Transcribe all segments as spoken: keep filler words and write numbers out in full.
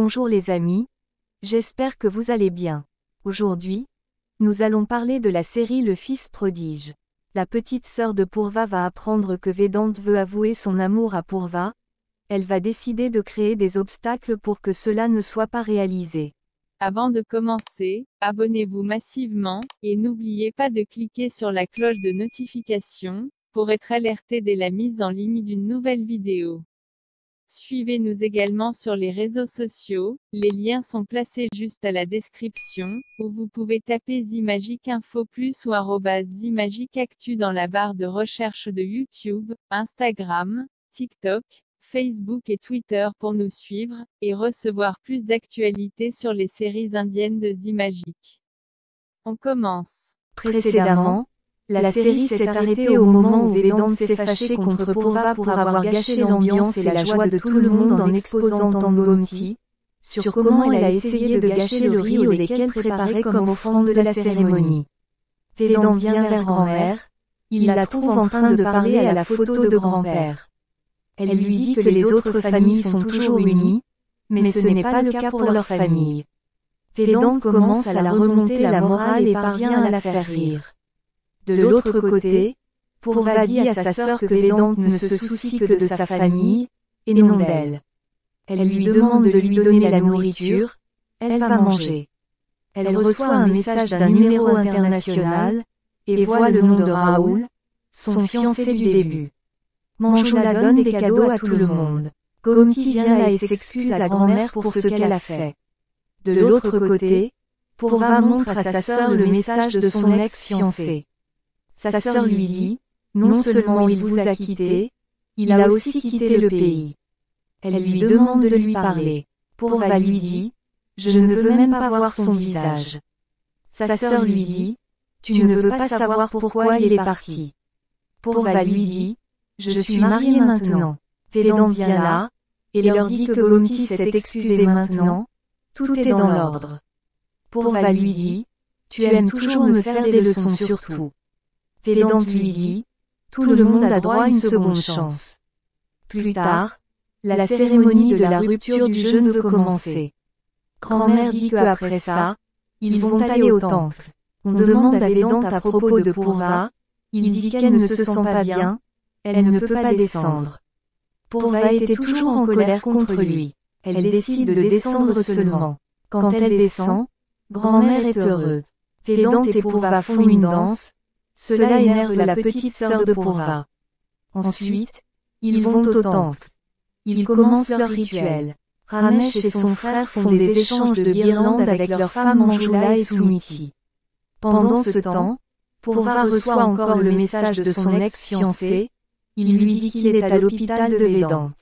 Bonjour les amis, j'espère que vous allez bien. Aujourd'hui, nous allons parler de la série Le Fils prodige. La petite sœur de Purva va apprendre que Vedant veut avouer son amour à Purva. Elle va décider de créer des obstacles pour que cela ne soit pas réalisé. Avant de commencer, abonnez-vous massivement, et n'oubliez pas de cliquer sur la cloche de notification, pour être alerté dès la mise en ligne d'une nouvelle vidéo. Suivez-nous également sur les réseaux sociaux, les liens sont placés juste à la description, où vous pouvez taper Zimagic Info Plus ou arobase Zimagic Actu dans la barre de recherche de YouTube, Instagram, TikTok, Facebook et Twitter pour nous suivre, et recevoir plus d'actualités sur les séries indiennes de Zimagic. On commence. Précédemment, la série s'est arrêtée au moment où Vedant s'est fâché contre Purva pour avoir gâché l'ambiance et la joie de tout le monde en exposant Gomti, sur comment elle a essayé de gâcher le riz au lait qu'elle préparait comme offrande de la cérémonie. Vedant vient vers grand-mère, il la trouve en train de parler à la photo de grand-père. Elle lui dit que les autres familles sont toujours unies, mais ce n'est pas le cas pour leur famille. Vedant commence à la remonter la morale et parvient à la faire rire. De l'autre côté, Purva dit à sa sœur que Vedant ne se soucie que de sa famille, et non d'elle. Elle lui demande de lui donner la nourriture, elle va manger. Elle reçoit un message d'un numéro international, et voit le nom de Raoul, son fiancé du début. Manjula donne des cadeaux à tout le monde. Gomti vient là et s'excuse à grand-mère pour ce qu'elle a fait. De l'autre côté, Purva montre à sa sœur le message de son ex-fiancé. Sa sœur lui dit, non seulement il vous a quitté, il a aussi quitté le pays. Elle lui demande de lui parler. Purva lui dit, je ne veux même pas voir son visage. Sa sœur lui dit, tu ne veux pas savoir pourquoi il est parti. Purva lui dit, je suis mariée maintenant. Vedant vient là, et leur dit que Gomti s'est excusé maintenant, tout est dans l'ordre. Purva lui dit, tu aimes toujours me faire des leçons sur tout. Vedant lui dit, tout le monde a droit à une seconde chance. Plus tard, la cérémonie de la rupture du jeûne veut commencer. Grand-mère dit que après ça, ils vont aller au temple. On demande à Vedant à propos de Purva, il dit qu'elle ne se sent pas bien, elle ne peut pas descendre. Purva était toujours en colère contre lui. Elle décide de descendre seulement. Quand elle descend, grand-mère est heureuse. Vedant et Purva font une danse. Cela énerve la petite sœur de Purva. Ensuite, ils vont au temple. Ils commencent leur rituel. Ramesh et son frère font des échanges de guirlandes avec leurs femmes Manjula et Sumiti. Pendant ce temps, Purva reçoit encore le message de son ex-fiancé. Il lui dit qu'il est à l'hôpital de Vedant.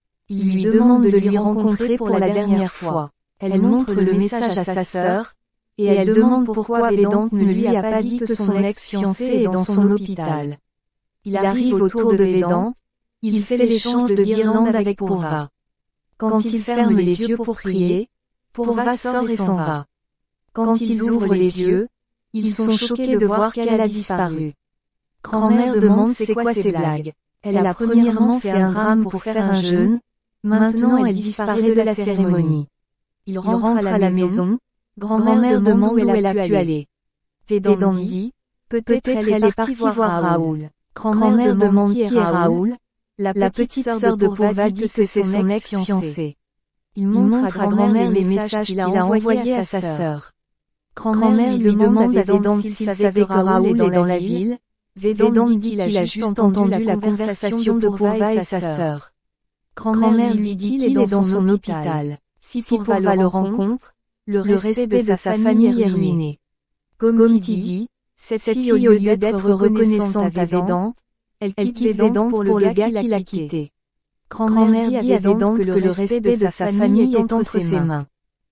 Il lui demande de lui rencontrer pour la dernière fois. Elle montre le message à sa sœur, et elle demande pourquoi Vedant ne lui a pas dit que son ex-fiancé est dans son hôpital. Il arrive autour de Vedant, il fait l'échange de guirlandes avec Purva. Quand il ferme les yeux pour prier, Purva sort et s'en va. Quand ils ouvrent les yeux, ils sont choqués de voir qu'elle a disparu. Grand-mère demande c'est quoi ces blagues. Elle a premièrement fait un drame pour faire un jeûne, maintenant elle disparaît de la cérémonie. Il rentre à la maison. Grand-mère demande où elle a pu aller. Vedant dit, peut-être elle est partie voir Raoul. Grand-mère demande qui est Raoul. La petite sœur de Purva dit que c'est son ex-fiancé. Il montre à grand-mère les messages qu'il a envoyés à sa sœur. Grand-mère lui demande à Vedant s'il savait que Raoul est dans la ville. Vedant dit qu'il a juste entendu la conversation de Purva et sa sœur. Grand-mère lui dit qu'il est dans son hôpital. Si Purva le rencontre, le respect de sa famille est ruiné. Gomti dit, cette fille au lieu d'être reconnaissante à Vedant, elle quitte Vedant pour le gars qui l'a quitté. Grand-mère dit à Vedant que le respect de sa famille est entre ses mains.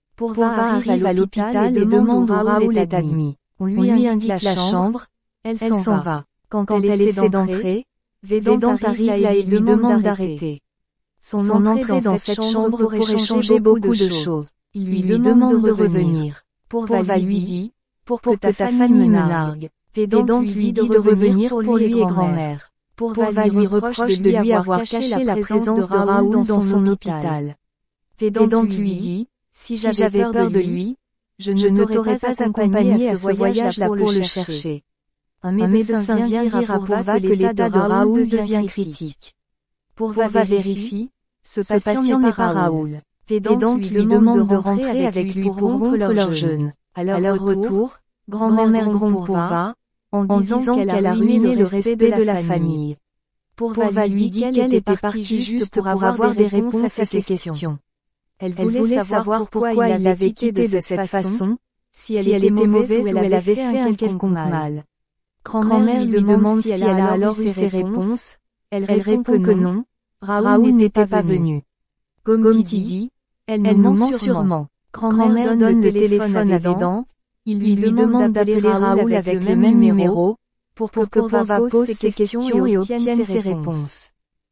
Purva arrive à l'hôpital et demande où Raoul est admis. On lui indique la chambre, elle s'en va. Quand elle essaie d'entrer, Vedant arrive là et lui demande d'arrêter. Son entrée dans cette chambre pourrait changer beaucoup de choses. Il lui demande de revenir. Purva lui dit, pour que ta famille me nargue. Vedant lui dit de revenir pour lui et grand-mère. Purva lui reproche de lui avoir caché la présence de Raoul dans son hôpital. Vedant lui dit, Si j'avais peur de lui, je ne t'aurais pas accompagné à ce voyage-là pour le chercher. Un médecin vient dire à Pourva que l'état de Raoul devient critique. Pourva vérifie, ce patient n'est pas Raoul. Védante lui demande de rentrer avec lui pour rompre leur jeûne. À leur retour, grand-mère gronde Pourva, en disant qu'elle a ruiné le respect de la famille. Pourva lui dit qu'elle était partie juste pour avoir des réponses à ses questions. Elle voulait savoir pourquoi il l'avait quittée de cette façon, si elle était mauvaise ou elle avait fait un quelconque mal. Grand-mère lui demande si elle a alors eu ses réponses. Elle répond que non, Raoul n'était pas venu. Gomti dit, elle nous ment sûrement. Grand-mère donne le téléphone à Védante, il lui demande d'appeler Raoul avec le même numéro, pour que Pourva pose ses questions et obtienne ses réponses.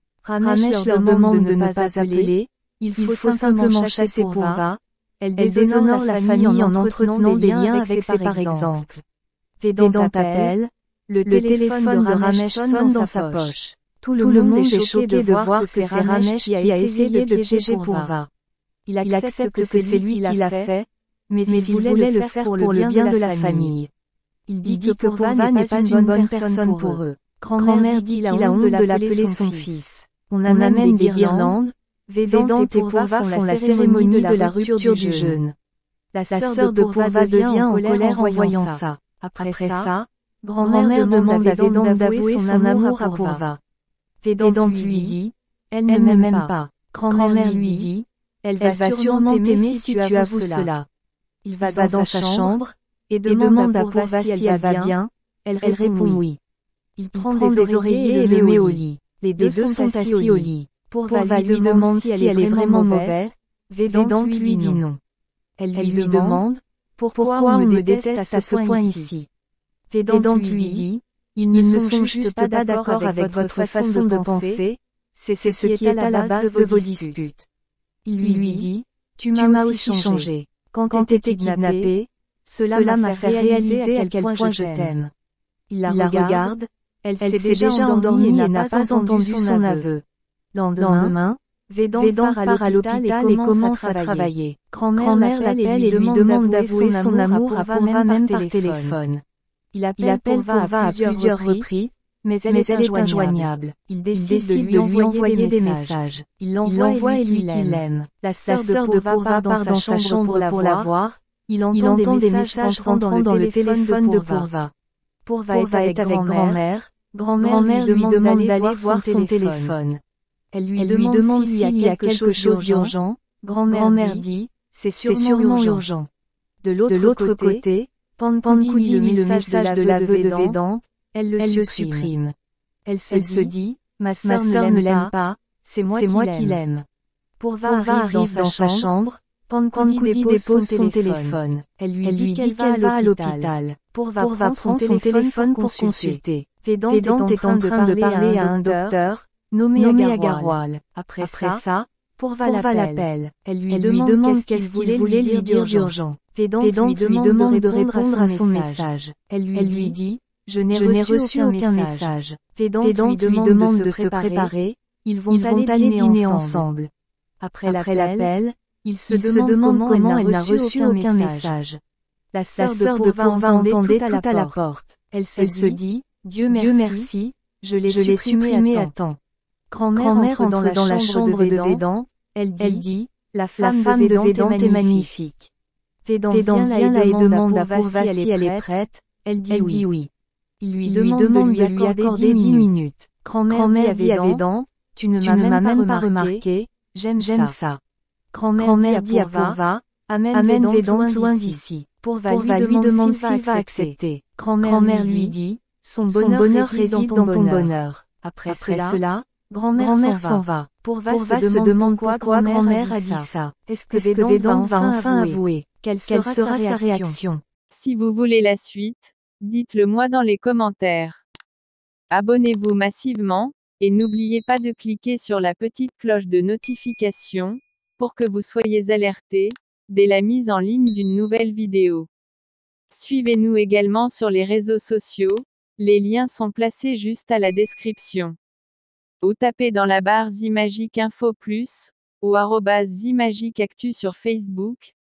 Ramesh leur demande de ne pas appeler, il faut simplement chasser Pourva. Elle déshonore la famille en entretenant des liens avec ses par exemple. Védante appelle, le téléphone de Ramesh sonne dans sa poche. Tout le monde est choqué de voir que c'est Ramesh qui a essayé de piéger Pourva. Il accepte que c'est lui qui l'a fait, mais il voulait le faire pour le bien de la famille. Il dit que Pourva n'est pas une bonne personne pour eux. Grand-mère dit qu'il a honte de l'appeler son fils. On amène des guirlandes. Védante et Pourva font la cérémonie de la rupture du jeûne. La sœur de Pourva devient en colère en voyant ça. Après ça, grand-mère demande à Védante d'avouer son amour à Pourva. Védante lui dit, elle ne m'aime pas. Grand-mère lui dit, elle va sûrement t'aimer si tu avoues cela. Il va dans sa chambre, et demande à Pourva si elle va bien, elle répond oui. Il prend des oreillers et le met au lit. Les deux sont assis au lit. Pourva lui demande si elle est vraiment mauvaise, Védante lui dit non. Elle lui demande, pourquoi on me déteste à ce point ici. Védante lui dit, ils ne sont juste pas d'accord avec votre façon de penser, c'est ce qui est à la base de vos disputes. Il lui dit, tu m'as aussi changé. Quand t'étais kidnappé, cela m'a fait réaliser à quel point je t'aime. Il la regarde, elle s'est déjà endormie et n'a pas entendu son aveu. Lendemain, Védante part à l'hôpital et commence à travailler. Grand-mère l'appelle et lui demande d'avouer son amour à Pourva même par téléphone. Il appelle Pourva à plusieurs reprises, mais elle est injoignable. Il décide de lui envoyer des messages. Il l'envoie et lui qu'il l'aime. La sœur de Pourva part dans sa chambre pour la voir. Il entend des messages rentrant dans le téléphone de Pourva. Pourva est avec grand-mère. Grand-mère lui demande d'aller voir son téléphone. Elle lui demande s'il y a quelque chose d'urgent. Grand-mère dit, c'est sûrement urgent. De l'autre côté, Pankoudi lit le message de l'aveu de Védante, elle le supprime. Elle se dit, ma sœur ne l'aime pas, c'est moi qui l'aime. Pourva arrive dans sa chambre, Pankoudi dépose son téléphone. Elle lui dit qu'elle va à l'hôpital. Pourva prend son téléphone pour consulter. Védante est en train de parler à un docteur, nommé Agarwal. Après ça, Pourva l'appelle. Elle lui demande qu'est-ce qu'il voulait lui dire d'urgent. Védante lui demande de répondre à son message. Elle lui dit, je n'ai reçu aucun message. Védante lui demande de se préparer, ils vont aller dîner ensemble. Après l'appel, il se demande comment elle n'a reçu aucun message. La sœur de Pourva entendait tout à la porte. Elle se dit, Dieu merci, je l'ai supprimé à temps. Grand-mère entre dans la chambre de Védante, elle dit, la femme de Védante est magnifique. Védante vient là et demande à Pourva si elle est prête, elle dit oui. Il lui demande de lui accorder dix minutes. Grand-mère dit à Védante, tu ne m'as même pas remarqué, j'aime ça. Grand-mère dit à Pourva, amène Védante loin d'ici. Pourva lui demande s'il va accepter. Grand-mère lui dit, son bonheur réside dans ton bonheur. Après cela, grand-mère s'en va. Pourva se demande pourquoi grand-mère a dit ça. Est-ce que Védante va enfin avouer? Quelle sera sa réaction? Si vous voulez la suite, dites-le moi dans les commentaires. Abonnez-vous massivement, et n'oubliez pas de cliquer sur la petite cloche de notification, pour que vous soyez alertés, dès la mise en ligne d'une nouvelle vidéo. Suivez-nous également sur les réseaux sociaux, les liens sont placés juste à la description. Ou tapez dans la barre Zimagique Info Plus, ou arobase Zimagique Actu sur Facebook,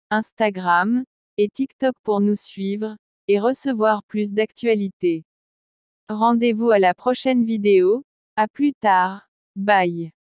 Instagram et TikTok pour nous suivre et recevoir plus d'actualités. Rendez-vous à la prochaine vidéo, à plus tard, bye.